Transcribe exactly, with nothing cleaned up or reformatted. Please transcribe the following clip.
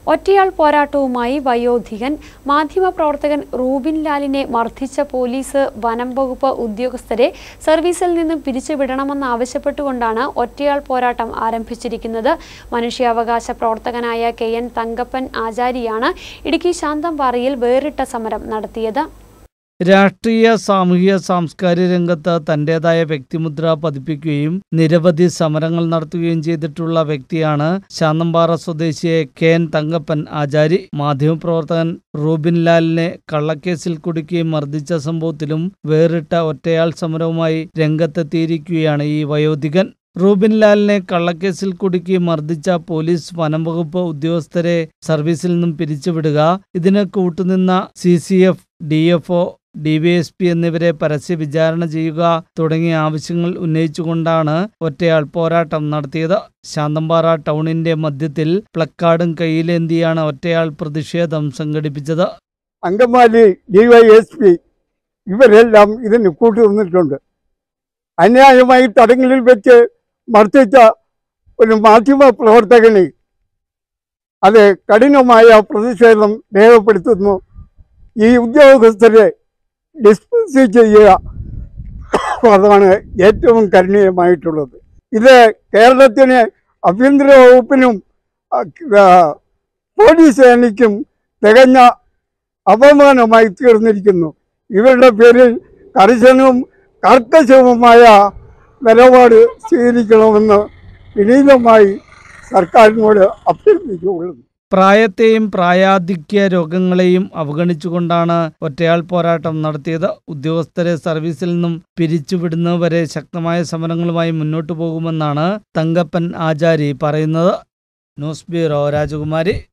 ഒറ്റയാൾ പോരാട്ടവുമായി വയോധികൻ മാധ്യമപ്രവർത്തകൻ റൂബിൻ ലാലിനെ മർദ്ദിച്ച പോലീസ് വനം വകുപ്പ് ഉദ്യോഗസ്ഥരെ സർവീസിൽ നിന്നും പിരിച്ചുവിടണമെന്നാവശ്യപ്പെട്ടുകൊണ്ടാണ് ഒറ്റയാൾ പോരാട്ടം ആരംഭിച്ചിരിക്കുന്നത്. മനുഷ്യാവകാശ പ്രവർത്തകനായ കെ എൻ തങ്കപ്പൻ ആചാരിയാണ് ഇടുക്കി ശാന്തംപാറയിൽ വേറിട്ട സമരം നടത്തിയത്. രാഷ്ട്രീയ, സാമൂഹിക, സാംസ്കാരിക രംഗത്ത് തന്റേതായ വ്യക്തിമുദ്ര പതിപ്പിക്കുകയും നിരവധി സമരങ്ങൾ നടത്തുകയും ചെയ്തിട്ടുള്ള വ്യക്തിയാണ് ശാന്തംപാറ സ്വദേശിയായ കെ എൻ തങ്കപ്പൻ ആചാരി. മാധ്യമപ്രവർത്തകൻ റൂബിൻ ലാലിനെ കള്ളക്കേസിൽ കുടുക്കി മർദ്ദിച്ച സംഭവത്തിലും വേറിട്ട ഒറ്റയാൾ സമരവുമായി രംഗത്തെത്തിയിരിക്കുകയാണ് ഈ വയോധികൻ. റൂബിൻ ലാലിനെ കള്ളക്കേസിൽ കുടുക്കി മർദ്ദിച്ച പോലീസ് വനം വകുപ്പ് ഉദ്യോഗസ്ഥരെ സർവീസിൽ നിന്നും പിരിച്ചുവിടുക, ഇതിന് കൂട്ടുനിന്ന C C F, D F O, D Y S P എന്നിവരെ പരസ്യ വിചാരണ ചെയ്യുക തുടങ്ങിയ ആവശ്യങ്ങൾ ഉന്നയിച്ചുകൊണ്ടാണ് ഒറ്റയാൾ പോരാട്ടം നടത്തിയത്. ശാന്തംപാറ ടൗണിന്റെ മധ്യത്തിൽ പ്ലക്കാർഡും കയ്യിലേന്തിയാണ് ഒറ്റയാൾ പ്രതിഷേധം സംഘടിപ്പിച്ചത്. Angamaly D Y S P ഇവരെല്ലാം ഇതിന് കൂട്ടുനിന്നിട്ടുണ്ട്. അന്യായമായി തടങ്കലിൽ വെച്ച് മർദ്ദിച്ച ഒരു മാധ്യമ പ്രവർത്തകന് അത് കഠിനമായ പ്രതിഷേധം രേഖപ്പെടുത്തുന്നു. ഈ ഉദ്യോഗസ്ഥരെ ഡിസ്മിസ് ചെയ്യുക അതാണ് ഏറ്റവും കരുണീയമായിട്ടുള്ളത്. ഇത് കേരളത്തിന് ആഭ്യന്തര വകുപ്പിനും പോലീസ് സേനയ്ക്കും തികഞ്ഞ അപമാനമായി തീർന്നിരിക്കുന്നു. ഇവരുടെ പേരിൽ കർശനവും കർക്കശവുമായ നിലപാട് സ്വീകരിക്കണമെന്ന് വിനീതമായി സർക്കാരിനോട് അഭ്യർത്ഥിച്ചുകൊള്ളുന്നു. പ്രായത്തെയും പ്രായാധിക്യ രോഗങ്ങളെയും അവഗണിച്ചുകൊണ്ടാണ് ഒറ്റയാൾ പോരാട്ടം നടത്തിയത്. ഉദ്യോഗസ്ഥരെ സർവീസിൽ നിന്നും പിരിച്ചുവിടുന്നവരെ ശക്തമായ സമരങ്ങളുമായി മുന്നോട്ടു പോകുമെന്നാണ് തങ്കപ്പൻ ആചാരി പറയുന്നത്. ന്യൂസ് ബ്യൂറോ, രാജകുമാരി.